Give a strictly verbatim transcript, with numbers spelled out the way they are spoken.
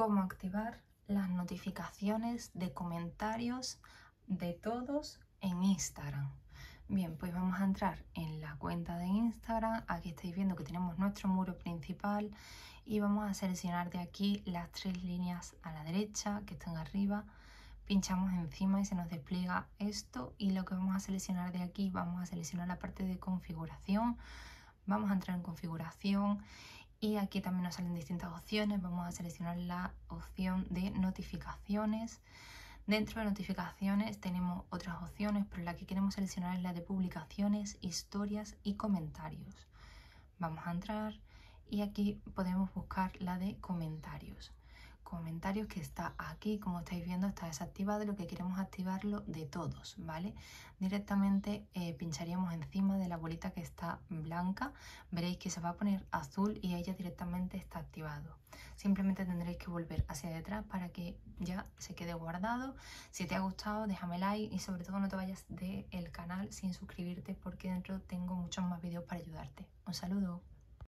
cómo activar las notificaciones de comentarios de todos en Instagram. Bien, pues vamos a entrar en la cuenta de Instagram. Aquí estáis viendo que tenemos nuestro muro principal y vamos a seleccionar de aquí las tres líneas a la derecha que están arriba. Pinchamos encima y se nos despliega esto, y lo que vamos a seleccionar de aquí, vamos a seleccionar la parte de configuración. Vamos a entrar en configuración y aquí también nos salen distintas opciones. Vamos a seleccionar la opción de notificaciones. Dentro de notificaciones tenemos otras opciones, pero la que queremos seleccionar es la de publicaciones, historias y comentarios. Vamos a entrar y aquí podemos buscar la de comentarios. Comentarios, que está aquí, como estáis viendo, está desactivado. Lo que queremos activarlo de todos, ¿vale? Directamente eh, pincharíamos encima de la bolita que está blanca. Veréis que se va a poner azul y ella directamente está activado. Simplemente tendréis que volver hacia detrás para que ya se quede guardado. Si te ha gustado, déjame like y sobre todo no te vayas del canal sin suscribirte, porque dentro tengo muchos más vídeos para ayudarte. Un saludo.